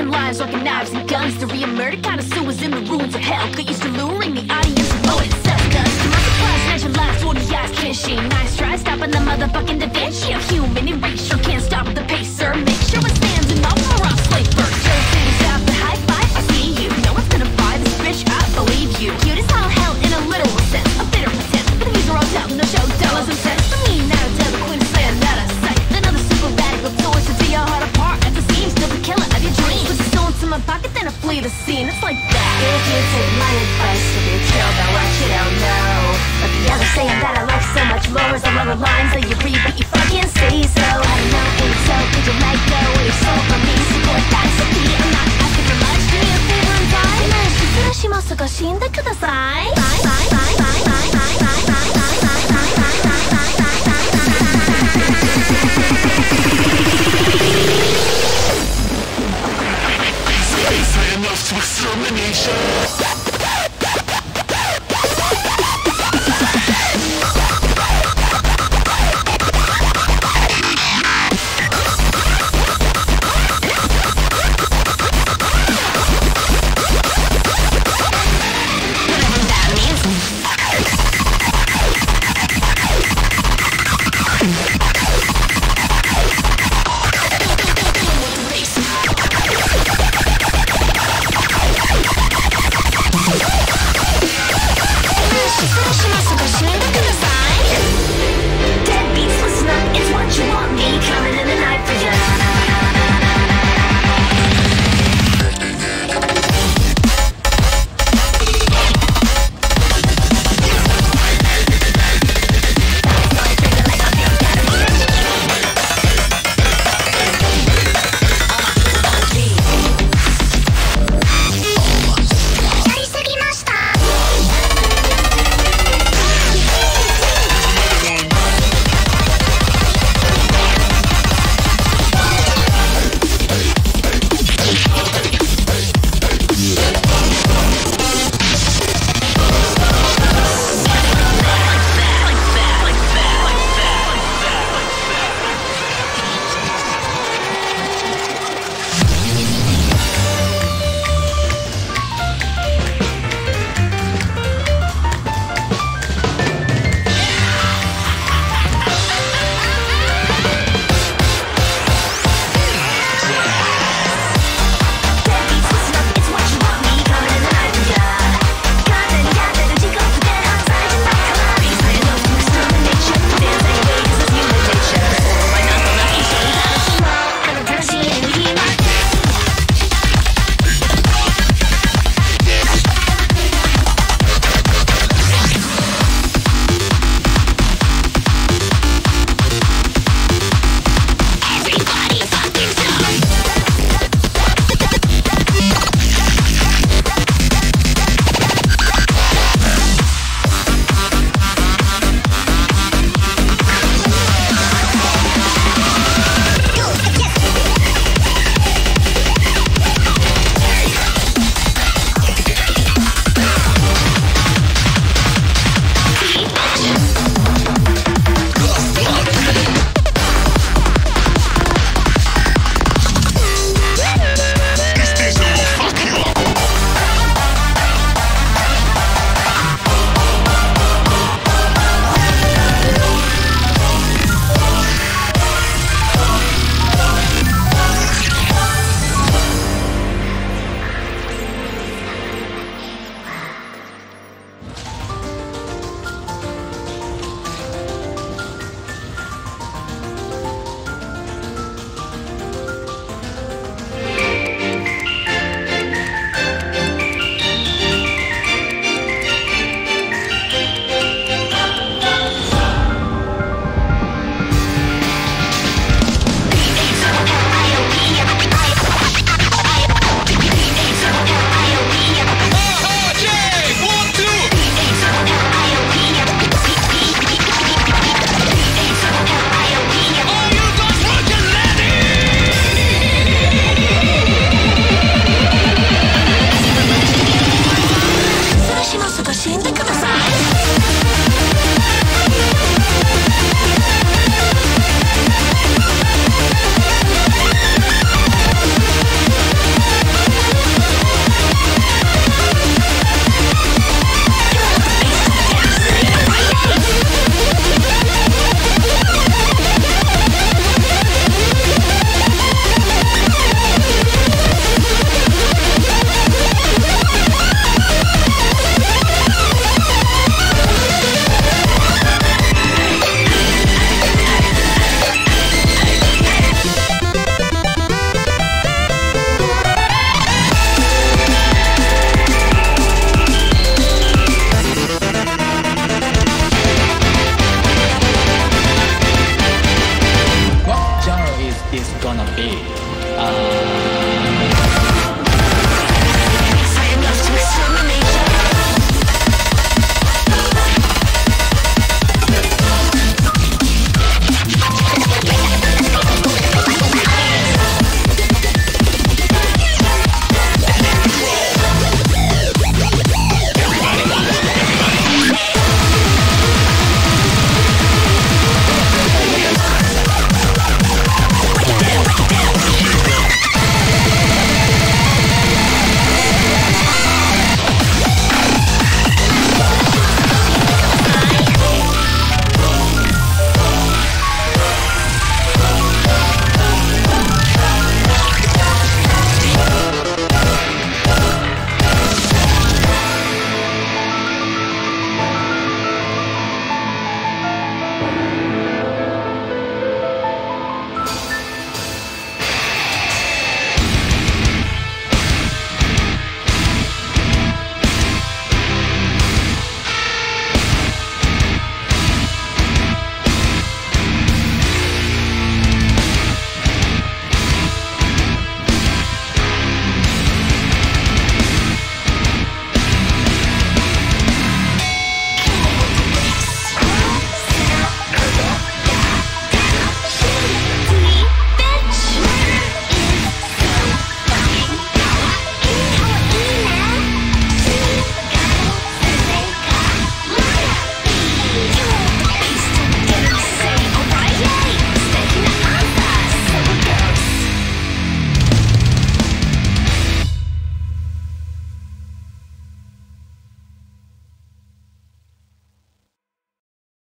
Living lives, walking knives and guns. To re-murder connoisseurs in the ruins of hell. Get used to luring the audience with blowing self-dust. To my surprise, mention last, 40 eyes can't shame. Nice try stopping the motherfucking Da Vinci. A human erasure can't stop the pacer. Make sure it stands and off my rock slate first. Joe City's out the high five, I see you. No one's gonna buy this bitch, I believe you. Cute as all hell in a literal sense. A bitter pretense, but these are all down, no show dollars and cents. For me, now tell the queen to say I'm not a sight. Another super radical source to tear your heart apart at the seams. Still the killer of your dreams. Put the stone to my pocket, then I flee the scene. It's like that. If you take my advice, you'll be killed by what you don't know. But the others saying that I like so much more is along the lines that you read, but you fucking say so. I don't know, ain't so. Could you let go of your soul from me? Support that, so be. I'm not asking for much. Do me a favor and die. しも少しんでください。 Enough to extermination.